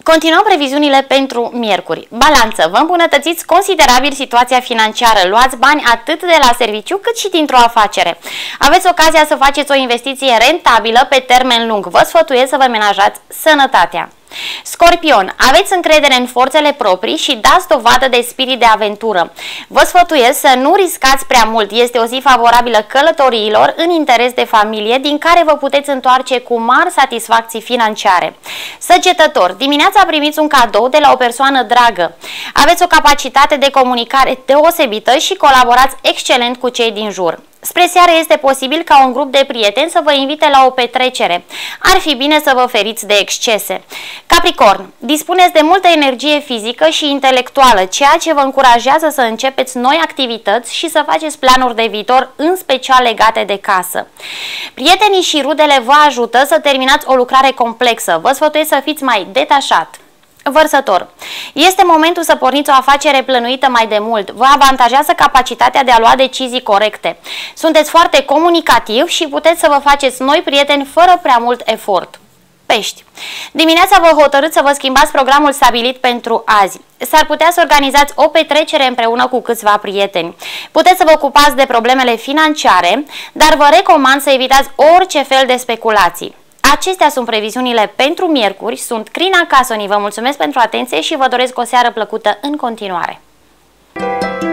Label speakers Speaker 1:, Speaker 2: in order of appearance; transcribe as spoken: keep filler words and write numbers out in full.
Speaker 1: Continuăm previziunile pentru miercuri. Balanță. Vă îmbunătățiți considerabil situația financiară. Luați bani atât de la serviciu cât și dintr-o afacere. Aveți ocazia să faceți o investiție rentabilă pe termen lung. Vă sfătuiesc să vă menajați sănătatea. Scorpion, aveți încredere în forțele proprii și dați dovadă de spirit de aventură. Vă sfătuiesc să nu riscați prea mult. Este o zi favorabilă călătoriilor în interes de familie, din care vă puteți întoarce cu mari satisfacții financiare. Săgetător, dimineața primiți un cadou de la o persoană dragă. Aveți o capacitate de comunicare deosebită și colaborați excelent cu cei din jur. Spre seară este posibil ca un grup de prieteni să vă invite la o petrecere. Ar fi bine să vă feriți de excese. Capricorn, dispuneți de multă energie fizică și intelectuală, ceea ce vă încurajează să începeți noi activități și să faceți planuri de viitor, în special legate de casă. Prietenii și rudele vă ajută să terminați o lucrare complexă. Vă sfătuiesc să fiți mai detașat. Vărsător, este momentul să porniți o afacere plănuită mai de mult. Vă avantajează capacitatea de a lua decizii corecte. Sunteți foarte comunicativ și puteți să vă faceți noi prieteni fără prea mult efort. Pești, dimineața vă hotărâți să vă schimbați programul stabilit pentru azi. S-ar putea să organizați o petrecere împreună cu câțiva prieteni. Puteți să vă ocupați de problemele financiare, dar vă recomand să evitați orice fel de speculații. Acestea sunt previziunile pentru miercuri. Sunt Crina Casoni, vă mulțumesc pentru atenție și vă doresc o seară plăcută în continuare.